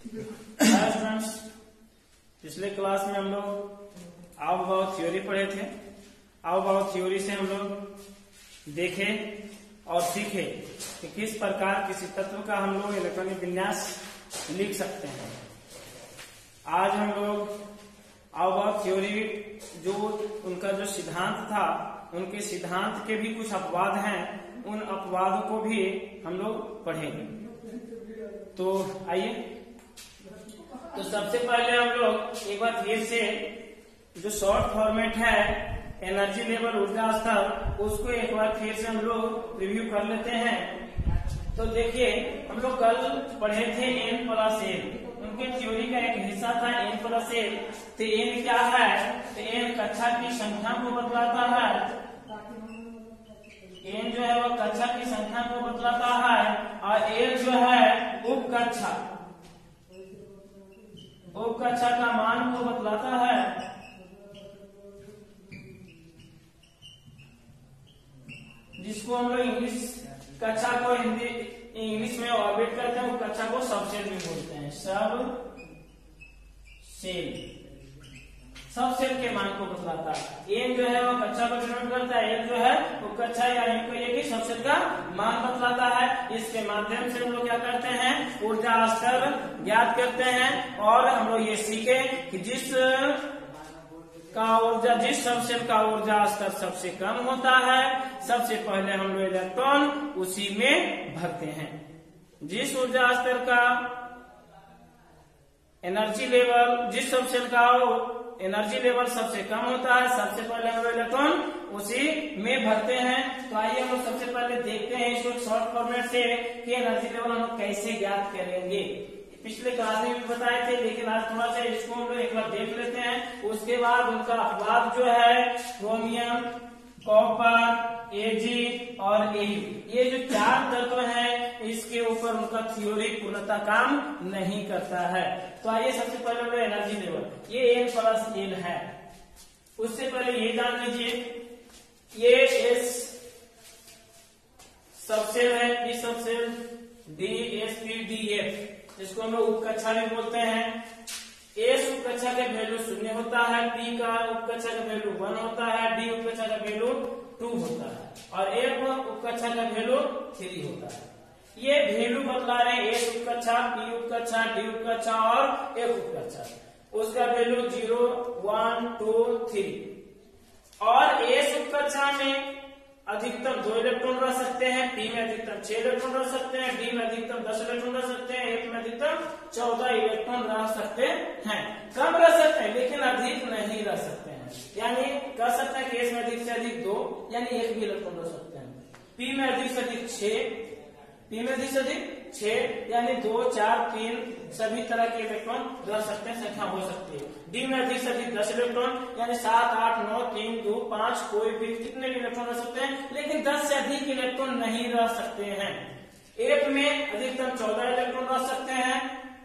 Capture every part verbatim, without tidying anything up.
Students, पिछले class में हम लोग आव भाव थ्योरी पढ़े थे। आव भाव थ्योरी से हम लोग देखे और सीखे कि किस प्रकार किसी तत्व का हम लोग इलेक्ट्रॉनिक विन्यास लिख सकते हैं। आज हम लोग आव भाव थ्योरी जो उनका जो सिद्धांत था, उनके सिद्धांत के भी कुछ अपवाद हैं, उन अपवादों को भी हम लोग पढ़ेंगे। तो आइए, तो सबसे पहले हम लोग एक बार फिर से जो शॉर्ट फॉर्मेट है एनर्जी लेवल ऊर्जा स्तर, उसको एक बार फिर से हम लोग रिव्यू कर लेते हैं। तो देखिए, हम लोग कल पढ़े थे एन प्लस एन, उनके थ्योरी का एक हिस्सा था एन प्लस एन। तो एन क्या है? तो एन कक्षा की संख्या को बतलाता है। एन जो है वो कक्षा की संख्या को बतलाता है और एल जो है उप कक्षा उप कक्षा का मान को बतलाता है। जिसको हम लोग इंग्लिश कक्षा को हिंदी इंग्लिश में ऑर्बिट करते हैं, उस कक्षा को सबसेल भी बोलते हैं। सब सेल सब सेल के मान को बतलाता है। एन जो है वो कक्षा को डिनोट करता है, एल जो है वो कक्षा या कि सबसेल का मान बतलाता है। इसके माध्यम से हम लोग क्या करते हैं, ऊर्जा स्तर ज्ञात करते हैं। और हम लोग ये सीखे कि जिस का ऊर्जा जिस सबसेल का ऊर्जा स्तर सबसे कम होता है, सबसे पहले हम लोग इलेक्ट्रॉन उसी में भरते हैं। जिस ऊर्जा स्तर का एनर्जी लेवल जिस सबसेल का एनर्जी लेवल सबसे कम होता है, सबसे पहले हम लोग इलेक्ट्रॉन उसी में भरते हैं। तो आइए हम लोग सबसे पहले देखते हैं इसको शॉर्ट फॉर्मेट से कि एनर्जी लेवल हम लोग कैसे ज्ञात करेंगे। पिछले क्लास में भी बताए थे, लेकिन आज थोड़ा सा इसको हम लोग एक बार देख लेते हैं। उसके बाद उनका अपवाद जो है क्रोमियम, कॉपर, एजी और ए, ये जो चार तत्व हैं, इसके ऊपर उनका थ्योरी पूर्णतः काम नहीं करता है। तो आइए सबसे पहले हम लोग एनर्जी लेवल, ये एन प्लस एल है। उससे पहले ये जान लीजिए, ये एस सबसेल है, P subshell, D S P D F, इसको हम लोग उपकक्षा भी बोलते हैं। एस उपकक्षा का वैल्यू शून्य होता है, पी का उपकक्षा का वैल्यू वन होता है, डी उपकक्षा का वैल्यू टू होता है और एफ उपकक्षा का वैल्यू थ्री होता है। ये वैल्यू बतला रहे हैं एस उपकक्षा, पी उपकक्षा, डी उपकक्षा और एफ उपकक्षा। उसका value zero, one, two, three. और एस उपकक्षा में अधिकतम दो इलेक्ट्रॉन रह सकते हैं, पी में अधिकतम छह इलेक्ट्रॉन रह सकते हैं, डी में अधिकतम दस इलेक्ट्रॉन रह सकते हैं, एफ में अधिकतम चौदह इलेक्ट्रॉन रह सकते हैं। कम रह सकते हैं लेकिन अधिक नहीं रह सकते हैं। यानी कह सकते हैं कि एस में अधिक से अधिक दो यानी एक भी इलेक्ट्रॉन रह सकते हैं। पी में अधिक से अधिक छह पी में अधिक से अधिक छह यानी दो, चार, तीन सभी तरह के इलेक्ट्रॉन रह सकते हैं, संख्या हो सकती है। डी में अधिक से अधिक दस इलेक्ट्रॉन यानी सात, आठ, नौ, तीन, दो, पांच, कोई भी कितने भी इलेक्ट्रॉन रह सकते हैं, लेकिन दस से अधिक इलेक्ट्रॉन नहीं रह सकते हैं। एफ में अधिकतम चौदह इलेक्ट्रॉन रह सकते हैं,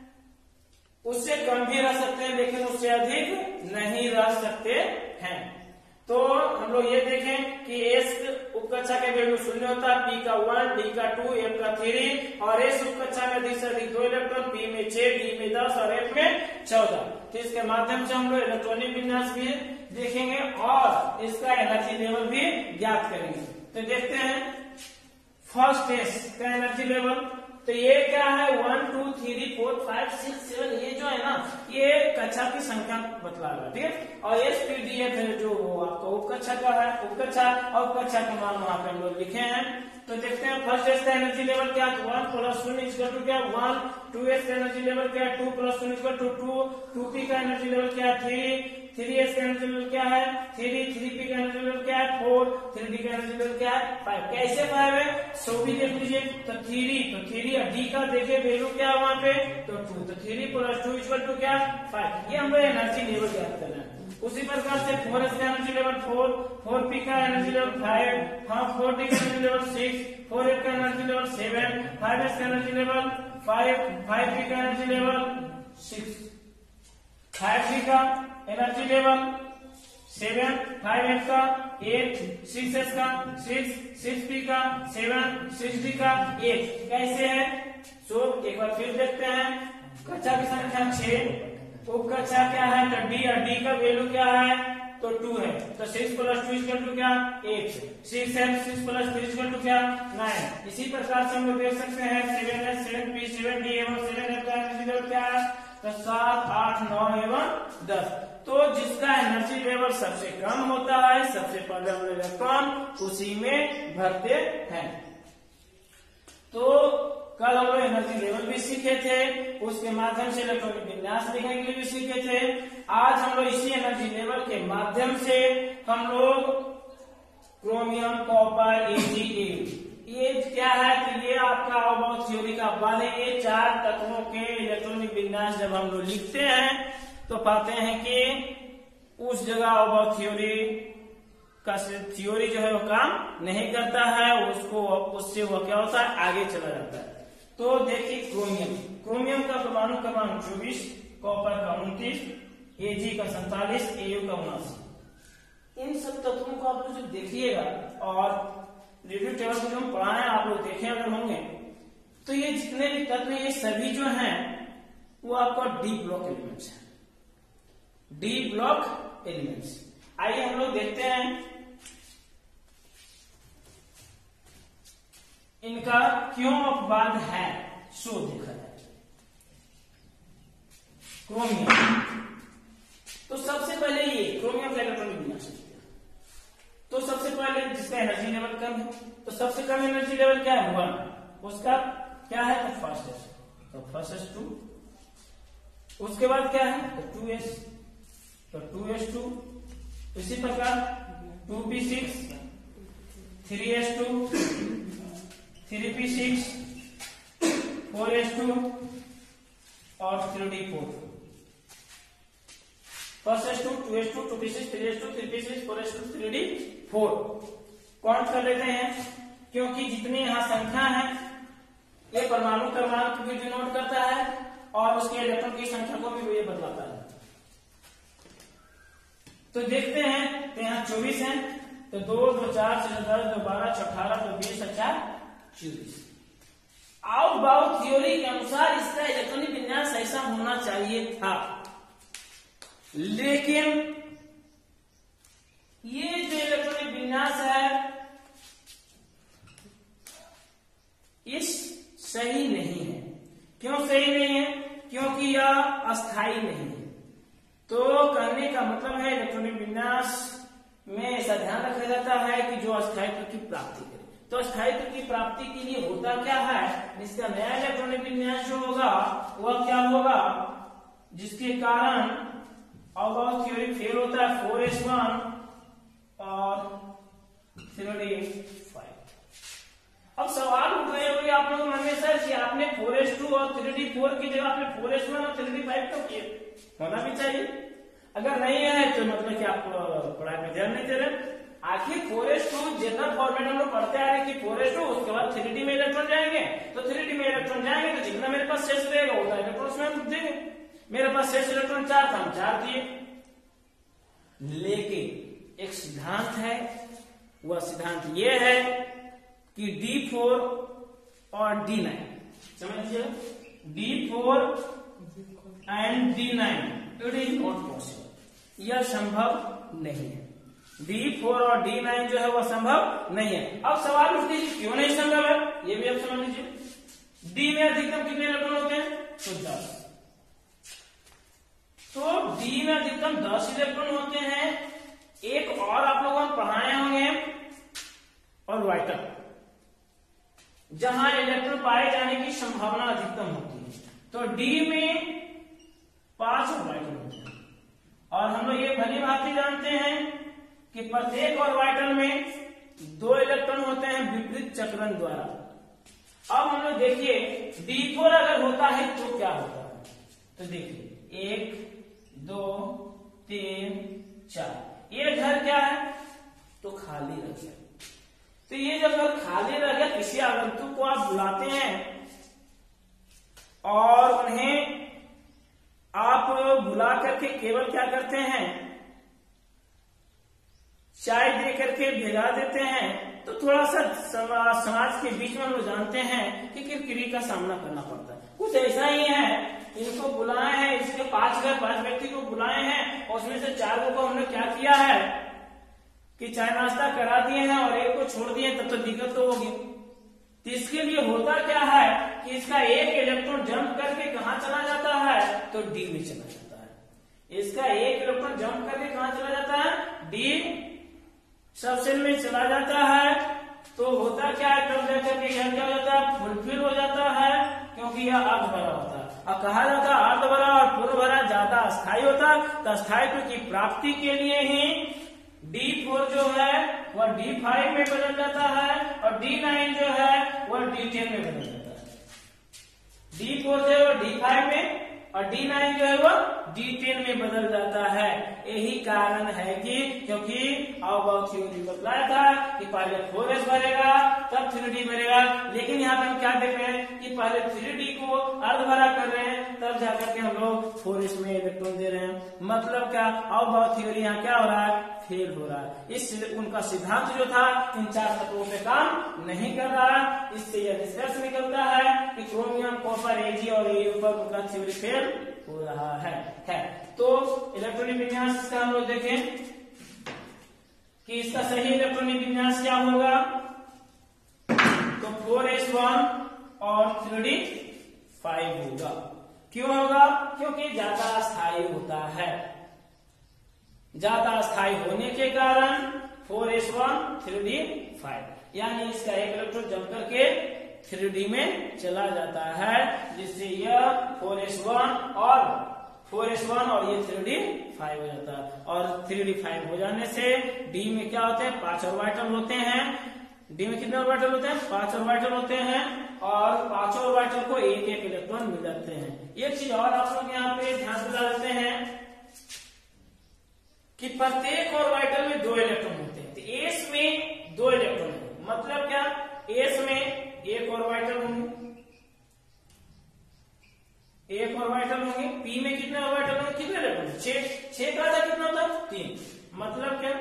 उससे कम भी रह सकते हैं लेकिन उससे अधिक नहीं रह सकते हैं। तो हम लोग ये देखें कि एस उपकक्षा के वैल्यू शून्य होता है, पी का वन, डी का टू, एफ का थ्री और एस उपकक्षा में अधिक से अधिक दो इलेक्ट्रॉन, पी में छह, डी में दस और एफ में चौदह। तो इसके माध्यम से हम लोग इलेक्ट्रॉनिक विन्यास भी देखेंगे और इसका एनर्जी लेवल भी ज्ञात करेंगे। तो देखते हैं फर्स्ट एस का एनर्जी लेवल। तो ये क्या है, one, two, three, four, five, six, seven, ये जो है ना, ये कक्षा की संख्या बतला रहा है, ठीक है। और एस पी डी एफ है जो वो आपका उपकक्षा का है, उपकक्षा और उपकक्षा का मान वहां पे हम लोग लिखे हैं। तो देखते हैं फर्स्ट एस का एनर्जी लेवल क्या है, वन प्लस शून्य इक्वल टू क्या, वन। टू एस का एनर्जी लेवल क्या है, टू प्लस शून्य equal to two. Two P का एनर्जी लेवल क्या है, थ्री। थ्री एस का एनर्जी लेवल क्या है, थ्री। थ्री पी का एनर्जी लेवल क्या है, फोर। थ्री डी का एनर्जी लेवल क्या है, फाइव। कैसे फाइव है, सो भी देख लीजिए। तो थ्री तो थ्री डी का देखिए वैल्यू क्या है वहां पे, तो टू। तो three plus two equal to क्या, फाइव। ये हम लोग एनर्जी लेवल ज्ञात कर रहे हैं। उसी प्रकार से फोर एस का energy level four. Four P का एनर्जी लेवल फाइव। हाँ, फोर डी का energy level six. Four F का energy level seven. Five S का energy level five. Five P का energy level six. Five D का energy level seven, five F का eight, six S का six, six P का seven, six D का eight. कैसे है सो एक बार फिर देखते हैं। कक्षा की छह। उपकक्षा क्या है तो डी, और डी का वैल्यू क्या है तो टू है, तो six plus two equal to क्या एट। सिक्स है, six plus three equal to क्या नाइन। इसी प्रकार से हम लोग देख सकते हैं सेवन है, सेवन पी, सेवन डी एवं सेवन एफ का एनर्जी लेवल क्या है तो सात, आठ, नौ एवं दस। तो जिसका एनर्जी लेवल सबसे कम होता है सबसे पहले हम इलेक्ट्रॉन उसी में भरते हैं। तो कल हम लोग एनर्जी लेवल भी सीखे थे, उसके माध्यम से इलेक्ट्रॉनिक विन्यास लिखने के लिए भी सीखे थे। आज हम लोग इसी एनर्जी लेवल के माध्यम से हम लोग क्रोमियम, कॉपर, एजी, ये क्या है कि ये आपका अबाउट थ्योरी का बाद है। ये चार तत्वों के इलेक्ट्रॉनिक विन्यास जब हम लोग लिखते हैं तो पाते हैं कि उस जगह अबाउट थ्योरी का थ्योरी जो है वो काम नहीं करता है, उसको उससे वो क्या होता है आगे चला जाता है। तो देखिए क्रोमियम, क्रोमियम का परमाणु क्रमांक चौबीस, कॉपर का उनतीस, एजी का सैतालीस, एयू का उनासी। इन सब तत्वों को आप लोग देखिएगा और रिव्यू टेबल में हम पढ़ाए आप लोग देखे अगर होंगे तो ये जितने भी तत्व ये सभी जो हैं वो आपका डी ब्लॉक एलिमेंट्स है, डी ब्लॉक एलिमेंट्स। आइए हम लोग देखते हैं इनका क्यों अपवाद है, सो देखा जाए। क्रोमियम, तो सबसे पहले ये क्रोमियम का इलेक्ट्रॉनिक विन्यास, तो सबसे पहले जिसका एनर्जी लेवल कम है तो सबसे कम एनर्जी लेवल क्या है वन, उसका क्या है तो फर्स्ट एस, तो फर्स्ट एस टू। उसके बाद क्या है तो टू एस, तो टू एस टू। इसी प्रकार two P six, three S two, three P six, four S two और three D four. First S two, two S two, two P six, three S two, three P six, four S two, three D four. Count कर लेते हैं क्योंकि जितनी यहाँ संख्या है ये परमाणु क्रमांक भी डिनोट करता है और उसके इलेक्ट्रॉन की संख्या को भी ये बतलाता है। तो देखते हैं तो यहाँ चौबीस है, तो दो, दो चार, छह दस, दो बारह, छह अठारह, दो बीस, चार चौबीस। आउट बाउट थ्योरी के अनुसार इसका इलेक्ट्रॉनिक विन्यास ऐसा होना चाहिए था, लेकिन ये जो इलेक्ट्रॉनिक विन्यास है ये सही नहीं है। क्यों सही नहीं है? क्योंकि यह अस्थाई नहीं है। तो कहने का मतलब है इलेक्ट्रॉनिक विन्यास में ऐसा ध्यान रखा जाता है कि जो अस्थायित्व की प्राप्ति करे। तो अस्थायित्व की प्राप्ति के लिए होता क्या है, इसका नया इलेक्ट्रॉनिक विन्यास जो होगा वह क्या होगा, जिसके कारण अबाउट थ्योरी फेल होता है फोर एस वन और थ्री डी फाइव। अब सवाल उठ रहे होंगे आप लोग मन में सर कि आपने फोर एस टू और थ्री डी फोर की जगह आपने फोर एस वन और थ्री डी फाइव क्यों किए? होना भी चाहिए। अगर नहीं है तो मतलब कि आप पढ़ाई में ध्यान नहीं दे रहे। आखिर फोर एस टू जितना फॉर्मेट हम लोग पढ़ते आ रहे हैं कि फोर एस टू उसके बाद थ्री डी में इलेक्ट्रॉन जाएंगे, तो थ्री डी में इलेक्ट्रॉन जाएंगे तो जितना मेरे पास शेष रहेगा उतना इलेक्ट्रॉन उसमें हम देंगे। मेरे पास शेष इलेक्ट्रॉन चार था, हम चार दिए। लेकिन एक सिद्धांत है, वह सिद्धांत ये है कि डी फोर और डी नाइन, समझ लीजिए, D four and D nine it is not possible, यह संभव नहीं है। डी फोर और डी नाइन जो है वह संभव नहीं है। अब सवाल उठ लीजिए क्यों नहीं संभव है, ये भी आप समझ लीजिए। डी में अधिकतम कितने इलेक्ट्रॉन होते हैं तो दस, तो डी में अधिकतम दस इलेक्ट्रॉन होते हैं। एक और आप लोगों ने पढ़ाए होंगे ऑर्बिटल, जहां इलेक्ट्रॉन पाए जाने की संभावना अधिकतम होती है, तो डी में पांच ऑर्बिटल होते हैं। और हम लोग ये भली भांति जानते हैं कि प्रत्येक ऑर्बिटल में दो इलेक्ट्रॉन होते हैं विपरीत चक्रण द्वारा। अब हम लोग देखिए डी फोर अगर होता है तो क्या होता है, तो देखिए एक, दो, तीन, चार, ये घर क्या है तो खाली रह गया। तो ये जब घर खाली रह गया, किसी आगंतुक को आप बुलाते हैं और उन्हें आप बुला करके केवल क्या करते हैं, चाय दे करके भेजा देते हैं, तो थोड़ा सा समाज के बीच में हम लोग जानते हैं कि किरकिरी का सामना करना पड़ता है। कुछ ऐसा ही है, इनको बुलाए हैं इसके गए, पांच व्यक्ति को बुलाए हैं और उसमें से चार को हमने क्या किया है कि चाय नाश्ता करा दिए हैं और एक को छोड़ दिए, तब तो दिक्कत तो होगी। तो इसके लिए होता क्या है कि इसका एक इलेक्ट्रॉन जंप करके कहां चला जाता है, तो डी में चला जाता है। इसका एक इलेक्ट्रॉन जंप करके कहां चला जाता है, डी सबसेल में चला जाता है। तो होता क्या है, तब जाकर के यह क्या हो जाता है, फुलफिल हो जाता है, क्योंकि यह अर्ध भरा होता है। अब कहा जाता है अर्ध भरा और पूर्ण भरा ज्यादा अस्थायी होता है। तो स्थायित्व की प्राप्ति के लिए ही डी फोर जो है वह डी फाइव में बदल जाता है और डी नाइन जो है वह डी टेन में बदल जाता है। डी फोर जो है वह डी फाइव में और डी नाइन जो है वह डी टेन में बदल जाता है। यही कारण है कि क्योंकि अवबॉक्स थ्योरी बतलाया था कि पहले फोर एस भरेगा तब थ्री डी भरेगा, लेकिन यहाँ पे हम क्या देख रहे हैं कि पहले थ्री डी को अर्ध भरा कर रहे हैं, तब जाकर के हम लोग फोर एस में इलेक्ट्रॉन दे रहे हैं। मतलब क्या, अवबॉक्स थ्योरी यहाँ क्या हो रहा है, फेल हो रहा है। इस उनका सिद्धांत जो था इन चार तत्वों पे काम नहीं कर रहा। इससे यह निष्कर्ष निकलता है कि क्रोमियम, कॉपर, एजी और ए पर उनका थ्योरी फेल हो रहा है, है। तो इलेक्ट्रॉनिक विन्यास का हम लोग देखें कि इसका सही इलेक्ट्रॉनिक विन्यास क्या होगा, तो फोर एस वन और थ्री डी फाइव होगा। क्यों होगा, क्योंकि ज्यादा स्थायी होता है। ज्यादा स्थायी होने के कारण four S one three D five, यानी इसका एक इलेक्ट्रॉन जम करके थ्री डी में चला जाता है, जिससे यह फोर एस वन और फोर एस वन और ये थ्री डी फाइव हो जाता है। और थ्री डी फाइव हो जाने से डी में क्या होते हैं, पांच ऑर्बिटल होते हैं। डी में कितने ऑर्बिटल होते हैं, पांच ऑर्बिटल होते हैं और पांचों ऑर्बिटल को एक एक इलेक्ट्रॉन मिल जाते हैं। एक चीज और आप लोग यहाँ पे ध्यान दिला देते हैं कि प्रत्येक ऑर्बिटल में दो इलेक्ट्रॉन होते हैं। तो एस में दो इलेक्ट्रॉन है, मतलब क्या, एस में एक ऑर्बिटल होंगे, एक ऑर्बिटल होंगे। पी में कितने ऑर्बिटल होंगे, कितने इलेक्ट्रॉन, छह। छह का आधा कितना होता है, तीन। मतलब क्या,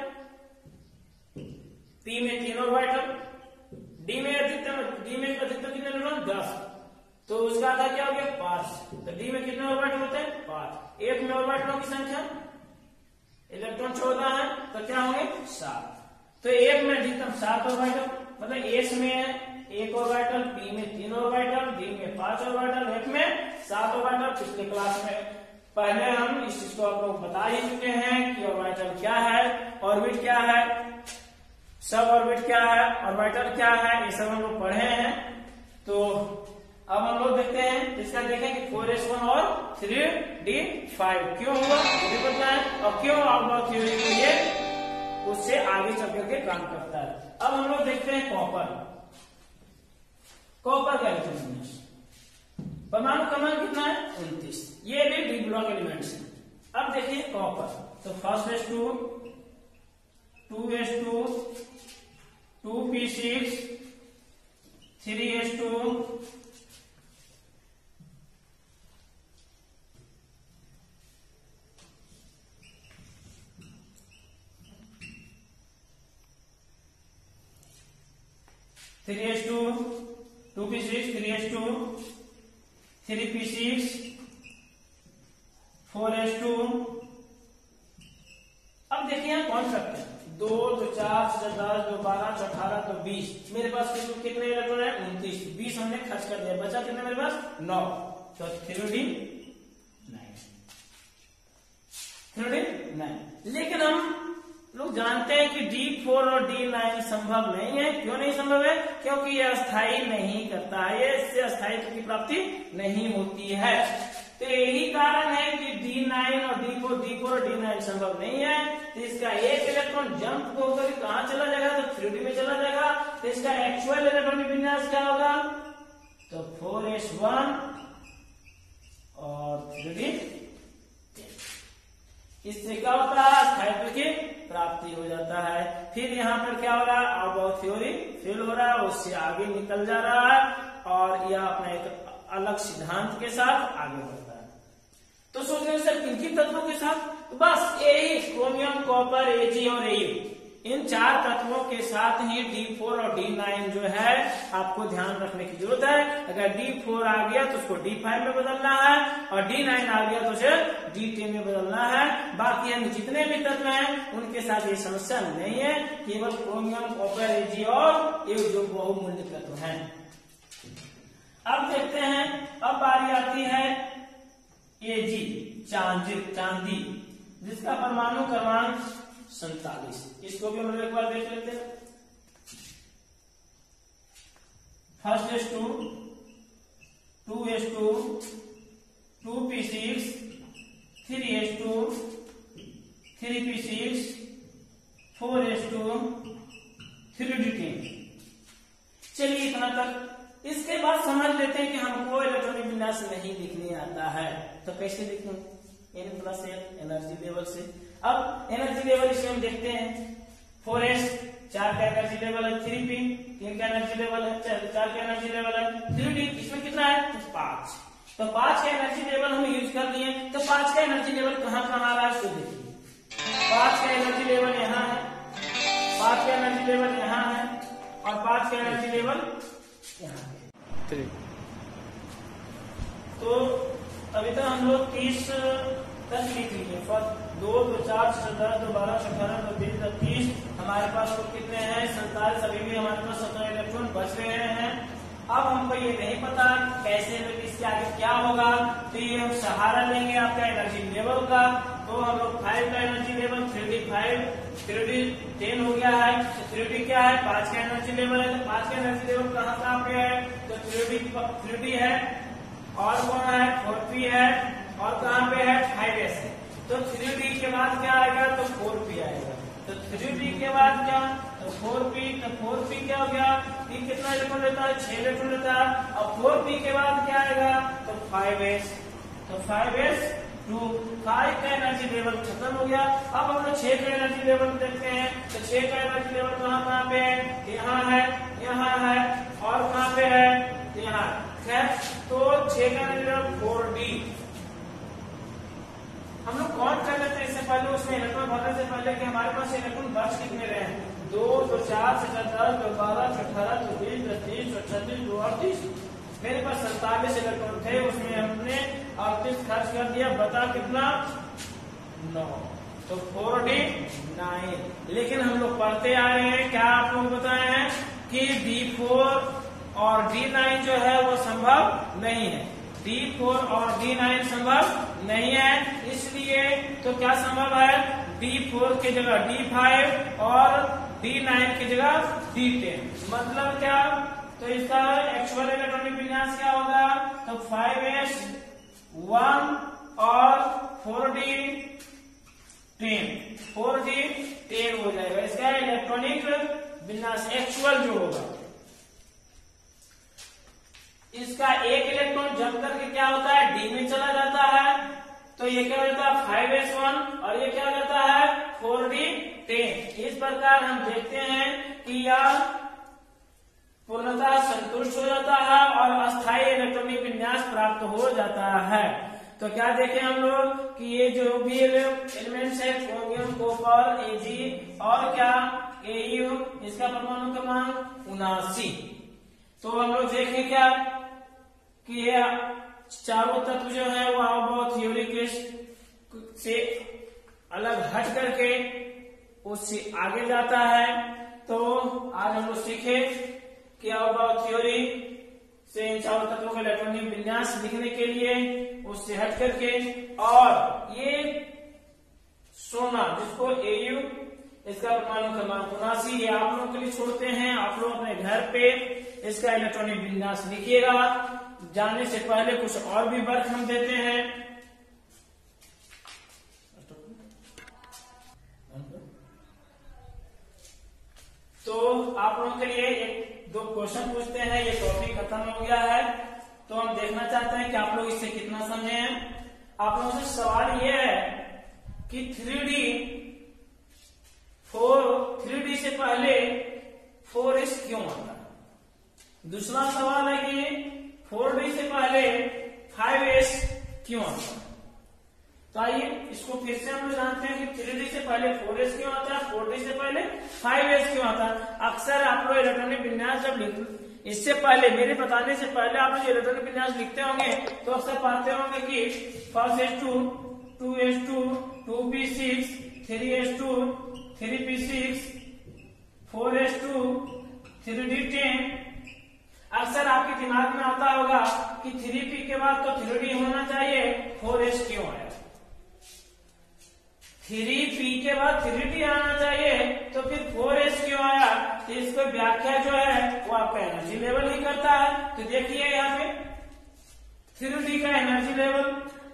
पी में तीन ऑर्बिटल, डी में अधिकतम डी में अधिकतम कितने इलेक्ट्रॉन, दस। तो उसका आधा क्या हो गया, पांच। तो डी में कितने ऑर्बिटल होते हैं, पांच। एक में ऑर्बिटलों की संख्या इलेक्ट्रॉन चौदह है, तो क्या होंगे, सात। तो एक में अधिकतम सात ऑर्बिटल, मतलब एस में एक ऑर्बिटल, पी में तीन ऑर्बिटल, डी में पांच ऑर्बिटल, एफ में सात ऑर्बिटल। पिछले क्लास में पहले हम इस चीज को आप लोग बता ही चुके हैं कि ऑर्बिटल क्या है, ऑर्बिट क्या है, सब ऑर्बिट क्या है, ऑर्बिटल क्या है, ये सब हम लोग पढ़े हैं। तो अब हम लोग देखते हैं, इसका देखें कि फोर एस वन और थ्री डी फाइव क्यों हुआ, मुझे पता है, और क्यों अवबॉक्स थ्योरी को ये उससे आगे चल करके काम करता है। अब हम लोग देखते हैं कॉपर। कॉपर का इलेक्ट्रॉन परमाणु क्रमांक कितना है, उनतीस। ये भी डी ब्लॉक एलिमेंट्स हैं। अब देखिए कॉपर, तो first S two, two S two, two P six, three S two, three S two, two P six, three S two, three P six, four S two. अब देखिए कौन सकते हैं, दो, दो चार, दो दस, दो बारह, दो अठारह, दो बीस। मेरे पास कितने इलेक्ट्रॉन है, उनतीस। बीस हमने खर्च कर दिया, बचा कितने मेरे पास, नौ। तो three D nine, three D nine. लेकिन हम लोग जानते हैं कि डी फोर और डी नाइन संभव नहीं है। क्यों नहीं संभव है, क्योंकि यह अस्थायी नहीं करता है, इससे अस्थायित्व की प्राप्ति नहीं होती है। तो यही कारण है कि डी नाइन और डी फोर डी फोर और डी नाइन संभव नहीं है। तो इसका एक इलेक्ट्रॉन जंप होकर कहां चला जाएगा, तो थ्री डी में चला जाएगा। तो इसका एक्चुअल इलेक्ट्रॉनिक विन्यास क्या होगा, तो फोर एस वन और थ्री डी। इससे क्या होता है, स्थायित्व की प्राप्ति हो जाता है। फिर यहाँ पर क्या हो रहा है, अवबॉक्स थ्योरी फेल हो रहा है, उससे आगे निकल जा रहा है और यह अपना एक अलग सिद्धांत के साथ आगे बढ़ता है। तो सोच रहे सर किन किन तत्वों के साथ, तो बस यही क्रोमियम, कॉपर, एजी और एयू, इन चार तत्वों के साथ ही डी फोर और डी नाइन जो है आपको ध्यान रखने की जरूरत है। अगर डी फोर आ गया तो उसको डी फाइव में बदलना है और डी नाइन आ गया तो उसे डी टेन में बदलना है। बाकी हम जितने भी तत्व हैं उनके साथ ये समस्या नहीं है, केवल क्रोमियम, कॉपर, एजी और ये जो बहुमूल्य तत्व हैं। अब देखते हैं, अब बारी आती है एजी, चांदी चांदी जिसका परमाणु क्रमांक सैतालीस। इसको भी हम लोग एक बार देख लेते हैं। First S two, two S two, two P six, three S two, three P six, four S two, three D ten. चलिए इतना तक। इसके बाद समझ लेते हैं कि हमको इलेक्ट्रॉनिक विन्यास नहीं लिखने आता है तो कैसे लिखें? N plus L energy level से। अब एनर्जी लेवल इसे हम देखते हैं। फोर एस चार का एनर्जी लेवल है, थ्री पी तीन का एनर्जी लेवल है, चार का एनर्जी लेवल है, थ्री डी इसमें कितना है? तो पांच। तो पांच का एनर्जी लेवल हम यूज कर लिए। तो पांच का एनर्जी लेवल कहाँ कहाँ आ रहा है उसको देखिए। पांच का एनर्जी लेवल यहाँ है, पांच का एनर्जी लेवल यहाँ है और पांच का एनर्जी लेवल यहाँ है। तो अभी तक हम लोग तीस तक लिख लिए। दो दो चार सत्रह दो बारह अठारह दो बीस दो तीस। हमारे पास तो कितने हैं? सैतालीस। अभी भी हमारे पास सत्रह इलेक्ट्रॉन बच रहे हैं। अब हमको ये नहीं पता कैसे इसके आगे क्या होगा, तो ये हम सहारा लेंगे आपका एनर्जी लेवल का। तो हम लोग फाइव का energy level, three D five, three D ten हो गया है। तो थ्री डी क्या है? पांच का एनर्जी लेवल है। तो पांच का एनर्जी लेवल कहाँ कहाँ पे है? तो थ्री डी थ्री डी है और कौन है? फोर पी है और कहाँ पे है? फाइव एस है। तो थ्री डी के बाद क्या आएगा? तो फोर पी आएगा। तो थ्री डी के बाद क्या? तो फोर पी। तो फोर पी क्या हो गया? पी कितना इलेक्ट्रॉन लेता है? छह इलेक्ट्रॉन लेता है। और फोर पी के बाद क्या आएगा? तो फाइव एस। तो फाइव एस टू। फाइव का एनर्जी लेवल खत्म हो गया। अब हम लोग छह का एनर्जी लेवल देखते हैं। तो छह का एनर्जी लेवल कहाँ कहाँ पे है? यहाँ है, यहाँ है और कहाँ पे है? यहाँ है। तो छह का एनर्जी लेवल फोर डी। हम लोग कौन कर लेते हैं इससे पहले, उसमें इलेक्ट्रॉन भरने से पहले कि हमारे पास इलेक्ट्रॉन बच कितने रहे हैं? दो दो चार से दस दो बारह अठारह दो बीस दो तीस छत्तीस दो अड़तीस। मेरे पास सैतालीस इलेक्ट्रॉन थे, उसमें हमने अड़तीस खर्च कर दिया। बता कितना? नौ। तो फोर डी नाइन। लेकिन हम लोग पढ़ते आ रहे हैं, क्या आप लोग बताए हैं कि डी फोर और डी नाइन जो है वो संभव नहीं है। डी फोर और डी नाइन संभव नहीं है, इसलिए तो क्या संभव है? डी फोर की जगह डी फाइव और डी नाइन की जगह डी टेन। मतलब क्या? तो इसका एक्चुअल इलेक्ट्रॉनिक विन्यास क्या होगा? तो फाइव एस वन और four D ten, four D ten हो जाएगा। इसका इलेक्ट्रॉनिक विन्यास एक्चुअल जो होगा। इसका एक इलेक्ट्रॉन जम करके क्या होता है? डी में चला जाता है। तो ये क्या रहता है? फाइव एस वन और ये क्या रहता है? Four D ten. इस प्रकार हम देखते हैं कि यह पूर्णतः संतुष्ट हो जाता है और अस्थायी इलेक्ट्रॉनिक विन्यास प्राप्त हो जाता है। तो क्या देखें हम लोग कि ये जो भी एलिमेंट्स है, क्रोमियम, कॉपर, एजी और क्या एयू, इसका परमाणु क्रमांक उनासी। तो हम लोग देखें क्या कि ये चारों तत्व जो है वो बहुत थ्योरी के से अलग हट करके उससे आगे जाता है। तो आज हम लोग सीखे कि अबाउट थ्योरी से इन चारों तत्वों का इलेक्ट्रॉनिक विन्यास लिखने के लिए उससे हट करके, और ये सोना जिसको एयू, इसका परमाणु क्रमांक उनासी, ये आप लोगों के लिए छोड़ते हैं। आप लोग अपने घर पे इसका इलेक्ट्रॉनिक विन्यास लिखिएगा। जाने से पहले कुछ और भी वर्क हम देते हैं। तो आप लोगों के लिए एक दो क्वेश्चन पूछते हैं। ये टॉपिक खत्म हो गया है, तो हम देखना चाहते हैं कि आप लोग इससे कितना समझे हैं। आप लोगों से सवाल ये है कि three D four three D से पहले फोर एस क्यों आता है? दूसरा सवाल है कि फोर डी से पहले फाइव एस क्यों आता है? तो आइए इसको फिर से हम लोग जानते हैं कि थ्री डी से पहले फोर एस क्यों आता है, फोर डी से पहले फाइव एस क्यों आता है। अक्सर आप लोग इलेक्ट्रॉनिक विन्यास जब लिखते, इससे पहले मेरे बताने से पहले आप लोग इलेक्ट्रॉनिक विन्यास लिखते होंगे तो अक्सर पाते होंगे कि first S two, two S two, two P six, three S two, three P six, four S two, three D ten. अक्सर आपके दिमाग में आता होगा कि थ्री पी के बाद तो थ्री डी होना चाहिए, फोर एस क्यों आया। थ्री पी के बाद थ्री डी आना चाहिए तो फिर फोर एस क्यों आया। तो इसको व्याख्या जो है वो आपका एनर्जी लेवल ही करता है। तो देखिए यहाँ पे थ्री डी का एनर्जी लेवल,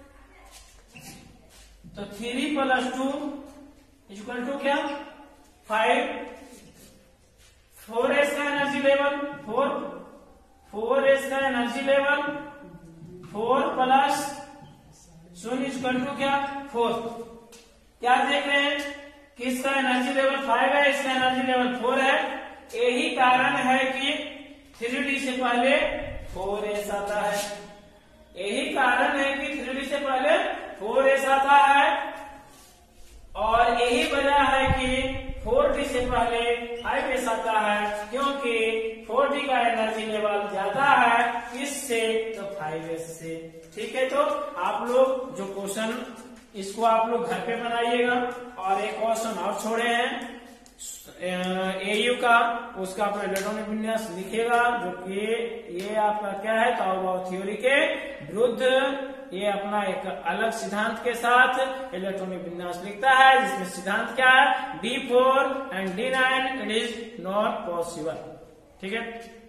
तो three plus two equal to क्या, फाइव। फोर एस का energy level four, four S का एनर्जी लेवल फोर प्लस शून्य इक्वल टू क्या, फोर। क्या देख रहे हैं कि इसका एनर्जी लेवल फाइव है, इसका एनर्जी लेवल फोर है। यही कारण है कि थ्री डी से पहले फोर एस आता है। यही कारण है कि थ्री डी से पहले फोर एस आता है और यही वजह है कि फोर डी से पहले फाइव एस आता है, क्योंकि फोर डी का एनर्जी लेवल ज्यादा है इससे तो फाइव एस से। ठीक है, तो आप लोग जो क्वेश्चन इसको आप लोग घर पे बनाइएगा। और एक क्वेश्चन और छोड़े हैं एयू का, उसका अपना इलेक्ट्रॉनिक विन्यास लिखेगा, जो कि ये आपका क्या है, ताओ थ्योरी के विरुद्ध ये अपना एक अलग सिद्धांत के साथ इलेक्ट्रॉनिक विन्यास लिखता है, जिसमें सिद्धांत क्या है, D four and D nine it is not possible. ठीक है।